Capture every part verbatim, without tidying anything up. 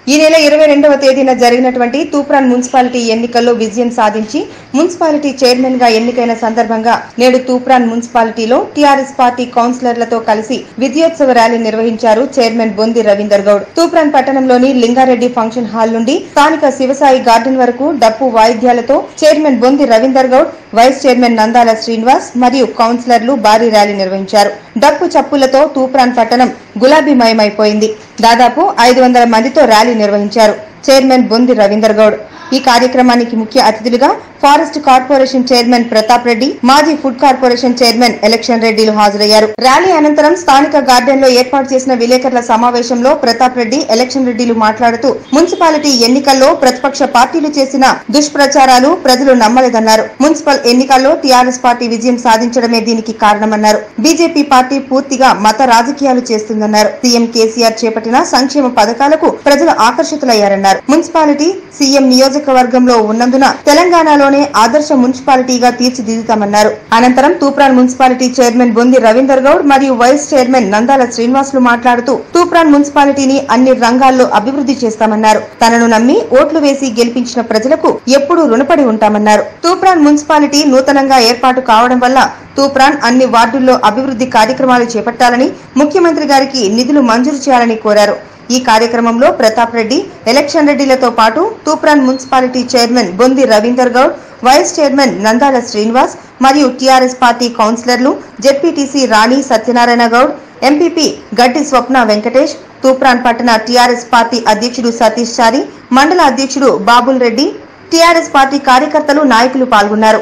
ఈ నెల ఇరవై రెండవ తేదీన జరిగినటువంటి తూప్రాన్ మున్సిపాలిటీ ఎన్నికల్లో విజయం సాధించి మున్సిపాలిటీ చైర్మన్ గా ఎన్నికైన సందర్భంగా నేడు తూప్రాన్ మున్సిపాలిటీలో టీఆర్ఎస్ పార్టీ కౌన్సిలర్లతో కలిసి విజయోత్సవ ర్యాలీ నిర్వహించారు చైర్మన్ బొంది రవీందర్ గౌడ్. తూప్రాన్ పట్టణంలోని లింగారెడ్డి ఫంక్షన్ హాల్ నుండి స్థానిక శివసాయి గార్డెన్ వరకు డప్పు వాయిద్యాలతో chairman Bondi Ravinder Goud, vice chairman Nandala Srinivas మరియు కౌన్సిలర్లు భారీ ర్యాలీ నిర్వహించారు. డప్పు చప్పులతో తూప్రాన్ పట్టణం గులాబీమయమైపోయింది. దాదాపు ఐదు వందల మందితో ర్యాలీ నిర్వహించారు చైర్మన్ బొంది రవీందర్ గౌడ్. ఈ కార్యక్రమానికి ముఖ్య అతిథులుగా forest corporation chairman Pratap Reddy, మాజీ ఫుడ్ కార్పొరేషన్ చైర్మన్ ఎలక్షన్ రెడ్డిలు హాజరయ్యారు. ర్యాలీ అనంతరం స్థానిక గార్డెన్ లో ఏర్పాటు చేసిన విలేకరుల సమావేశంలో ప్రతాప్ రెడ్డి, ఎలక్షన్ రెడ్డిలు మాట్లాడుతూ మున్సిపాలిటీ ఎన్నికల్లో ప్రతిపక్ష పార్టీలు చేసిన దుష్ప్రచారాలు ప్రజలు నమ్మలేదన్నారు. మున్సిపల్ ఎన్నికల్లో టీఆర్ఎస్ పార్టీ విజయం సాధించడమే దీనికి కారణమన్నారు. బీజేపీ పార్టీ పూర్తిగా మత రాజకీయాలు చేస్తుందన్నారు. సీఎం కేసీఆర్ చేపట్టిన సంక్షేమ పథకాలకు ప్రజలు ఆకర్షితులయ్యారన్నారు. మున్సిపాలిటీ సీఎం నియోజకవర్గంలో ఉన్నందున తెలంగాణలోనే ఆదర్శ మున్సిపాలిటీగా తీర్చిదిద్దుతామన్నారు. అనంతరం తూప్రాన్ మున్సిపాలిటీ చైర్మన్ బొంది రవీందర్ గౌడ్ మరియు వైస్ చైర్మన్ నందాల శ్రీనివాసులు మాట్లాడుతూ తూప్రాన్ మున్సిపాలిటీని అన్ని రంగాల్లో అభివృద్ధి చేస్తామన్నారు. తనను నమ్మి ఓట్లు వేసి గెలిపించిన ప్రజలకు ఎప్పుడూ రుణపడి ఉంటామన్నారు. తూప్రాన్ మున్సిపాలిటీ నూతనంగా ఏర్పాటు కావడం వల్ల తూప్రాన్ అన్ని వార్డుల్లో అభివృద్ధి కార్యక్రమాలు చేపట్టాలని, ముఖ్యమంత్రి గారికి నిధులు మంజూరు చేయాలని కోరారు. ఈ కార్యక్రమంలో ప్రతాప్ రెడ్డి, ఎలక్షన్ రెడ్డిలతో పాటు Toopran municipality chairman Bondi Ravinder Goud, vice chairman Nandala Srinivas మరియు టీఆర్ఎస్ పార్టీ కౌన్సిలర్లు, జెడ్పీటీసీ రాణి సత్యనారాయణ గౌడ్, ఎంపీపీ గడ్డి స్వప్న వెంకటేష్, తూప్రాన్ పట్టణ టీఆర్ఎస్ పార్టీ అధ్యక్షుడు సతీష్ చారి, మండల అధ్యక్షుడు బాబుల్ రెడ్డి, టీఆర్ఎస్ పార్టీ కార్యకర్తలు, నాయకులు పాల్గొన్నారు.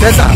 చేశా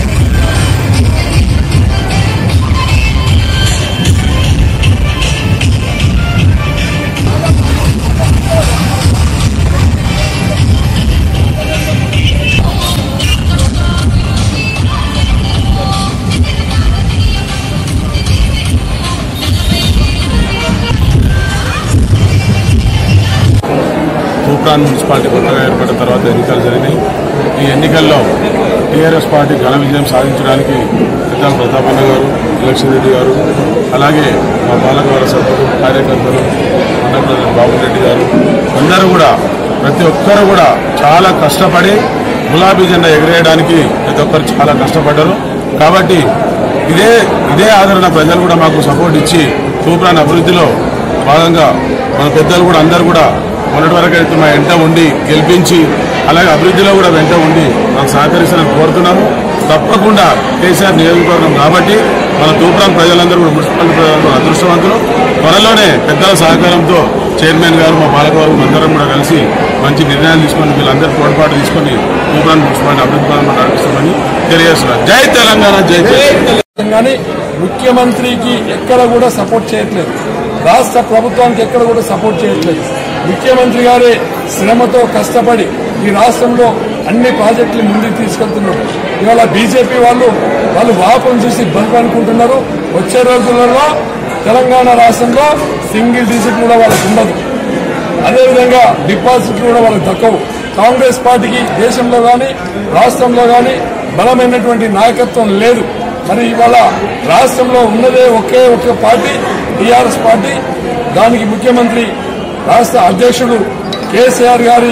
తూప్రాన్ మున్సిపాలిటీ కొత్తగా ఏర్పడిన తర్వాత ఎన్నికలు జరిగినాయి. ఈ ఎన్నికల్లో టీఆర్ఎస్ పార్టీ ఘన విజయం సాధించడానికి పెద్దల ప్రతాపన్న గారు, ఎలక్షన్ రెడ్డి గారు, అలాగే మా పాలకవర్గ సభ్యులు, కార్యకర్తలు, మండల ప్రెసిడెంట్ బాబురెడ్డి గారు అందరూ కూడా ప్రతి ఒక్కరు కూడా చాలా కష్టపడి గులాబీ జెండా ఎగరేయడానికి ప్రతి ఒక్కరు చాలా కష్టపడ్డారు. కాబట్టి ఇదే ఇదే ఆదరణ ప్రజలు కూడా మాకు సపోర్ట్ ఇచ్చి తూప్రాన్ అభివృద్ధిలో భాగంగా మన పెద్దలు కూడా అందరూ కూడా మొన్నటి వరకు అయితే మా వెంట ఉండి గెలిపించి అలాగే అభివృద్ధిలో కూడా వెంట ఉండి నాకు సహకరిస్తారని కోరుతున్నాము. తప్పకుండా కేసీఆర్ నియోజకవర్గం కాబట్టి మన తూప్రాన్ ప్రజలందరూ కూడా మున్సిపాలిటీ ప్రజలందరూ అదృష్టవంతులు. త్వరలోనే పెద్దల సహకారంతో చైర్మన్ గారు మా పాలకవర్గం అందరం కూడా కలిసి మంచి నిర్ణయాలు తీసుకొని వీళ్ళందరూ తోడ్పాటు తీసుకొని తూప్రాన్ మున్సిపాలిటీ అభివృద్ధి పరంగా నడిపిస్తామని తెలియజేస్తున్నారు. జై తెలంగాణ, జై తెలంగాణ. ముఖ్యమంత్రికి ఎక్కడ కూడా సపోర్ట్ చేయట్లేదు, రాష్ట్ర ప్రభుత్వానికి ఎక్కడ కూడా సపోర్ట్ చేయట్లేదు. ముఖ్యమంత్రి గారే శ్రమతో కష్టపడి ఈ రాష్ట్రంలో అన్ని ప్రాజెక్టులు ముందుకు తీసుకెళ్తున్నారు. ఇవాళ బీజేపీ వాళ్ళు వాళ్ళు వాపం చూసి బల్బ్ అనుకుంటున్నారు. వచ్చే రోజులలో తెలంగాణ రాష్ట్రంలో సింగిల్ డిజిట్ కూడా వాళ్ళకు ఉండదు. అదేవిధంగా డిపాజిట్లు కూడా వాళ్ళకి దక్కవు. కాంగ్రెస్ పార్టీకి దేశంలో కానీ రాష్ట్రంలో కానీ బలమైనటువంటి నాయకత్వం లేదు. మరి ఇవాళ రాష్ట్రంలో ఉన్నదే ఒకే ఒకే పార్టీ టీఆర్ఎస్ పార్టీ. దానికి ముఖ్యమంత్రి రాష్ట్ర అధ్యక్షుడు కేసీఆర్ గారి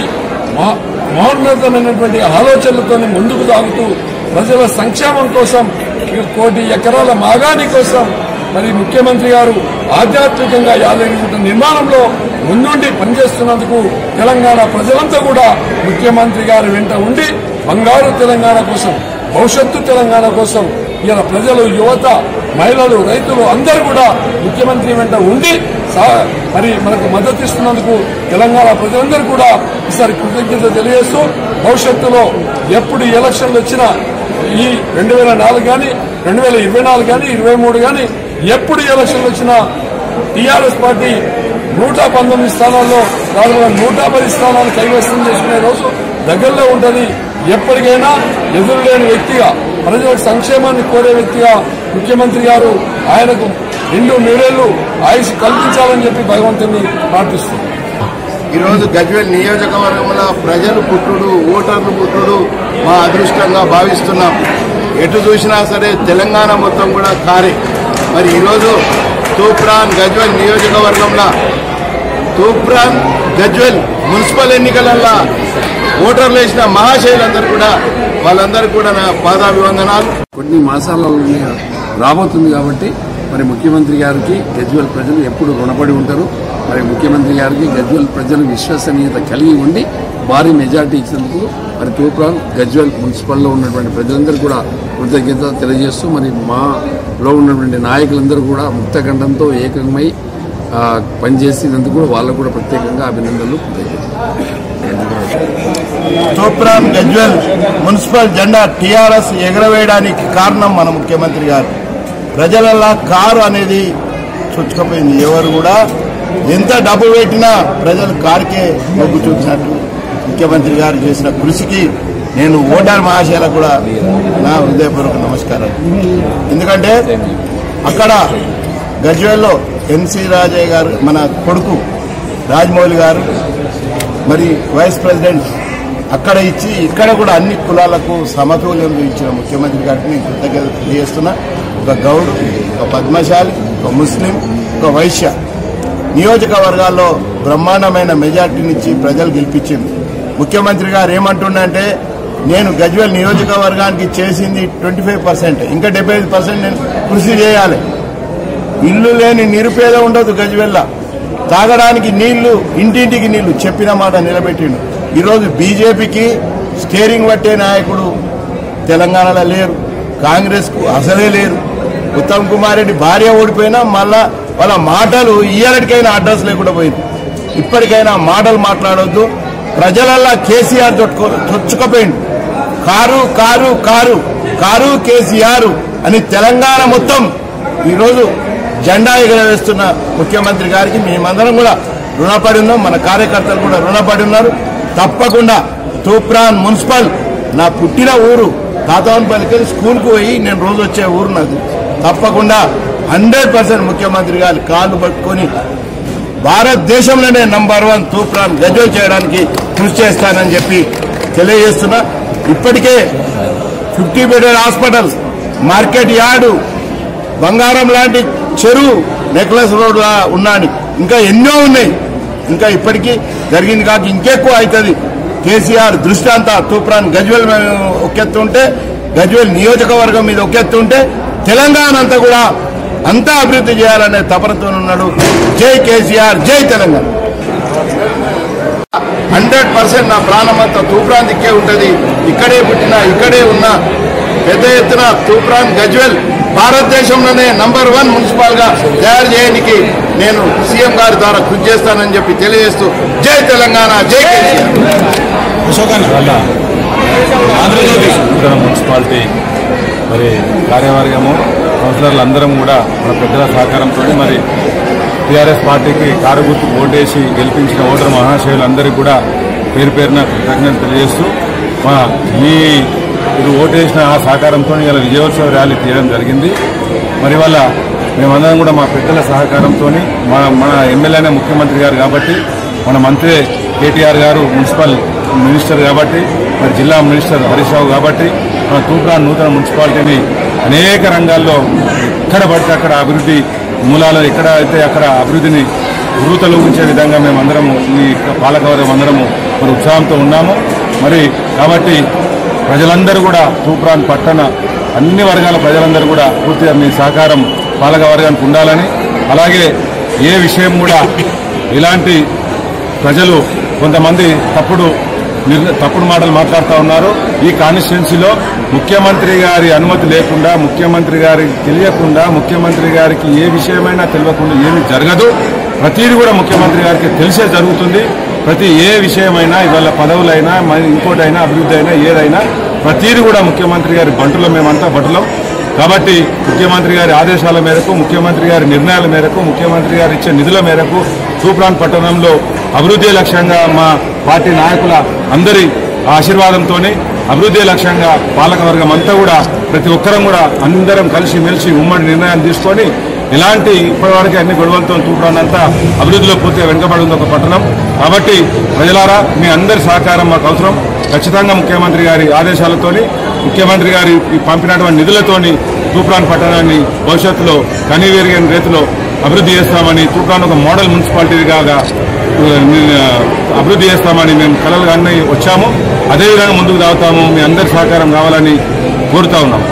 మహోన్నతమైనటువంటి ఆలోచనలతో ముందుకు సాగుతూ ప్రజల సంక్షేమం కోసం కోటి ఎకరాల మాగాణి కోసం మరి ముఖ్యమంత్రి గారు ఆధ్యాత్మికంగా యాదగిరిగుట్ట నిర్మాణంలో ముందుండి పనిచేస్తున్నందుకు తెలంగాణ ప్రజలంతా కూడా ముఖ్యమంత్రి గారి వెంట ఉండి బంగారు తెలంగాణ కోసం, భవిష్యత్తు తెలంగాణ కోసం ఇలా ప్రజలు, యువత, మహిళలు, రైతులు అందరూ కూడా ముఖ్యమంత్రి వెంట ఉండి మరి మనకు మద్దతు ఇస్తున్నందుకు తెలంగాణ ప్రజలందరూ కూడా ఈసారి కృతజ్ఞత తెలియజేస్తూ భవిష్యత్తులో ఎప్పుడు ఎలక్షన్లు వచ్చినా ఈ రెండు వేల నాలుగు కానీ రెండు వేల ఇరవై నాలుగు కానీ ఇరవై మూడు కానీ ఎప్పుడు ఎలక్షన్లు వచ్చినా టీఆర్ఎస్ పార్టీ నూట పంతొమ్మిది స్థానాల్లో దాదాపుగా నూట పది స్థానాలు కైవసం చేసుకునే రోజు దగ్గరలో ఉంటుంది. ఎప్పటికైనా ఎదురులేని వ్యక్తిగా, ప్రజల సంక్షేమాన్ని కోరే వ్యక్తిగా ముఖ్యమంత్రి గారు ఆయనకు రెండు నూరేళ్లు ఆయుష్ కల్పించాలని చెప్పి భగవంతుని ప్రార్థిస్తున్నారు. ఈరోజు గజ్వేల్ నియోజకవర్గంలో ప్రజలు పుట్టుడు, ఓటర్లు పుట్టుడు మా అదృష్టంగా భావిస్తున్నాం. ఎటు చూసినా సరే తెలంగాణ మొత్తం కూడా కారే. మరి ఈరోజు తూప్రాన్ గజ్వేల్ నియోజకవర్గంలో తూప్రాన్ గజ్వేల్ మున్సిపల్ ఎన్నికలలో ఓటర్లు వేసిన మహాశైలందరూ కూడా వాళ్ళందరూ కూడా నా పాదాభివందనాలు. కొన్ని మాసాలలో రాబోతుంది కాబట్టి మరి ముఖ్యమంత్రి గారికి గజ్వేల్ ప్రజలు ఎప్పుడు రుణపడి ఉంటారు. మరి ముఖ్యమంత్రి గారికి గజ్వేల్ ప్రజలు విశ్వసనీయత కలిగి ఉండి భారీ మెజార్టీ ఇచ్చినందుకు మరి తూప్రాన్ గజ్వేల్ మున్సిపల్లో ఉన్నటువంటి ప్రజలందరూ కూడా కృతజ్ఞత తెలియజేస్తూ మరి మాలో ఉన్నటువంటి నాయకులందరూ కూడా ముక్తఖండంతో ఏకమై పనిచేసినందుకు కూడా వాళ్ళకు కూడా ప్రత్యేకంగా అభినందనలు. తూప్రాన్ గజ్వేల్ మున్సిపల్ జెండా టీఆర్ఎస్ ఎగరవేయడానికి కారణం మన ముఖ్యమంత్రి గారు. ప్రజలలా కారు అనేది చుట్టుకుపోయింది. ఎవరు కూడా ఎంత డబ్బు పెట్టినా ప్రజలు కారుకే మొగ్గు చూసినట్టు ముఖ్యమంత్రి గారు చేసిన కృషికి నేను ఓటర్ మహాశయాలకు కూడా నా హృదయపూర్వక నమస్కారం. ఎందుకంటే అక్కడ గజ్వేల్లో ఎన్సీ రాజయ్య గారు మన కొడుకు రాజమౌళి గారు మరి వైస్ ప్రెసిడెంట్ అక్కడ ఇచ్చి ఇక్కడ కూడా అన్ని కులాలకు సమతుల్యం ఇచ్చిన ముఖ్యమంత్రి గారిని కృతజ్ఞత తెలియజేస్తున్నా. ఒక గౌడ్, ఒక పద్మశాలి, ఒక ముస్లిం, ఒక వైశ్య నియోజకవర్గాల్లో బ్రహ్మాండమైన మెజార్టీనిచ్చి ప్రజలు గెలిపించింది. ముఖ్యమంత్రి గారు ఏమంటుండంటే నేను గజ్వేల్ నియోజకవర్గానికి చేసింది ట్వంటీ ఫైవ్ పర్సెంట్ ఇంకా డెబ్బై ఐదు పర్సెంట్ నేను కృషి చేయాలి. ఇల్లు లేని నిరుపేద ఉండదు గజ్వేల్లా. తాగడానికి నీళ్లు, ఇంటింటికి నీళ్లు చెప్పిన మాట నిలబెట్టిండు. ఈరోజు బీజేపీకి స్టీరింగ్ పట్టే నాయకుడు తెలంగాణలో లేరు, కాంగ్రెస్ కు అసలే లేరు. ఉత్తమ్ కుమార్ రెడ్డి భార్య ఓడిపోయినా మళ్ళా వాళ్ళ మాటలు ఇయ్యాలటికైనా అడ్రస్ లేకుండా పోయింది. ఇప్పటికైనా మాటలు మాట్లాడొద్దు. ప్రజలల్లా కేసీఆర్ చొచ్చుకపోయిండు. Car car car car KCR అని తెలంగాణ మొత్తం ఈరోజు జెండా ఎగరవేస్తున్న ముఖ్యమంత్రి గారికి మేమందరం కూడా రుణపడి ఉన్నాం. మన కార్యకర్తలు కూడా రుణపడి ఉన్నారు. తప్పకుండా తూప్రాన్ మున్సిపల్ నా పుట్టిన ఊరు. తాతవన్పల్లికి స్కూల్కు పోయి నేను రోజు వచ్చే ఊరు నాది. తప్పకుండా హండ్రెడ్ పర్సెంట్ ముఖ్యమంత్రి గారి కాళ్ళు పట్టుకొని భారతదేశంలోనే నంబర్ వన్ తూప్రాన్ గజ్వేల్ చేయడానికి కృషి చేస్తానని చెప్పి తెలియజేస్తున్నా. ఇప్పటికే fifty bedded hospital, market yard, బంగారం లాంటి చెరువు, నెక్లెస్ రోడ్ ఉన్నాని ఇంకా ఎన్నో ఉన్నాయి. ఇంకా ఇప్పటికీ జరిగింది కాక ఇంకెక్కువ అవుతుంది. కేసీఆర్ దృష్టి అంతా తూప్రాన్ గజ్వేల్ ఒకెత్తుంటే, గజ్వేల్ నియోజకవర్గం మీద ఒకెత్తుంటే తెలంగాణ అంతా కూడా అంతా అభివృద్ధి చేయాలనే తపనతో ఉన్నాడు. జై కేసీఆర్, జై తెలంగాణ. హండ్రెడ్ పర్సెంట్ నా ప్రాణమంతా తూప్రాన్ దిక్కే ఉంటుంది. ఇక్కడే పుట్టినా ఇక్కడే ఉన్నా. పెద్ద ఎత్తున తూప్రాన్ గజ్వేల్ భారతదేశంలోనే నంబర్ వన్ మున్సిపల్ గా తయారు చేయడానికి నేను సీఎం గారి ద్వారా కృషి చేస్తానని చెప్పి తెలియజేస్తూ జై తెలంగాణ, జై కేసీఆర్. ఆంధ్రప్రదేశ్ మున్సిపాలిటీ మరి కార్యవర్గము కౌన్సిలర్లు అందరం కూడా మన పెద్దల సహకారంతో మరి టీఆర్ఎస్ పార్టీకి కారు గుర్తు ఓటేసి గెలిపించిన ఓటర్ మహాశయులందరికీ కూడా పేరు పేరున కృతజ్ఞతలు తెలియజేస్తూ మా ఈ ఇది ఓటేసిన ఆ సహకారంతో ఇలా విజయోత్సవ ర్యాలీ తీయడం జరిగింది. మరి వల్ల మేమందరం కూడా మా పెద్దల సహకారంతో మన మన ఎమ్మెల్యేనే ముఖ్యమంత్రి గారు కాబట్టి, మన మంత్రి కేటీఆర్ గారు మున్సిపల్ మినిస్టర్ కాబట్టి, మరి జిల్లా మినిస్టర్ హరీష్ రావు కాబట్టి మన తూప్రాన్ నూతన మున్సిపాలిటీని అనేక రంగాల్లో ఎక్కడ పడితే అక్కడ అభివృద్ధి మూలాలు ఎక్కడ అయితే అక్కడ అభివృద్ధిని ఉర్రూతలూగించే విధంగా మేమందరము ఈ పాలకవర్గం అందరము మరి ఉత్సాహంతో ఉన్నాము. మరి కాబట్టి ప్రజలందరూ కూడా తూప్రాన్ పట్టణ అన్ని వర్గాల ప్రజలందరూ కూడా పూర్తిగా మీ సహకారం పాలకవర్గానికి ఉండాలని, అలాగే ఏ విషయం కూడా ఇలాంటి ప్రజలు కొంతమంది తప్పుడు తప్పుడు మాటలు మాట్లాడుతూ ఉన్నారు. ఈ కాన్స్టిట్యున్సీలో ముఖ్యమంత్రి గారి అనుమతి లేకుండా, ముఖ్యమంత్రి గారికి తెలియకుండా, ముఖ్యమంత్రి గారికి ఏ విషయమైనా తెలియకుండా ఏమీ జరగదు. ప్రతిదీ కూడా ముఖ్యమంత్రి గారికి తెలిసే జరుగుతుంది. ప్రతి ఏ విషయమైనా ఇవాళ పదవులైనా ఇంకోటైనా అభివృద్ధి అయినా ఏదైనా ప్రతిదీ కూడా ముఖ్యమంత్రి గారి బంటులో మేమంతా బటులం. కాబట్టి ముఖ్యమంత్రి గారి ఆదేశాల మేరకు, ముఖ్యమంత్రి గారి నిర్ణయాల మేరకు, ముఖ్యమంత్రి గారు ఇచ్చే నిధుల మేరకు తూప్రాన్ పట్టణంలో అభివృద్ధి లక్ష్యంగా మా పార్టీ నాయకుల అందరి ఆశీర్వాదంతో అభివృద్ధి లక్ష్యంగా పాలకవర్గం అంతా కూడా ప్రతి ఒక్కరం కూడా అందరం కలిసి మెలిసి ఉమ్మడి నిర్ణయాలు తీసుకొని ఇలాంటి ఇప్పటివరకు అన్ని గొడవలతో తూప్రాన్ అంతా అభివృద్ధిలో పూర్తిగా వెనుకబడి ఉంది ఒక పట్టణం. కాబట్టి ప్రజలారా మీ అందరి సహకారం మాకు అవసరం. ఖచ్చితంగా ముఖ్యమంత్రి గారి ఆదేశాలతోని, ముఖ్యమంత్రి గారి పంపినటువంటి నిధులతోని తూప్రాన్ పట్టణాన్ని భవిష్యత్తులో కనీవేరుగని రీతిలో అభివృద్ధి చేస్తామని, తూప్రాన్ ఒక మోడల్ మున్సిపాలిటీగా అభివృద్ధి చేస్తామని మేము కలలు అన్నీ వచ్చాము. అదేవిధంగా ముందుకు సాగుతాము. మీ అందరి సహకారం కావాలని కోరుతా ఉన్నాం.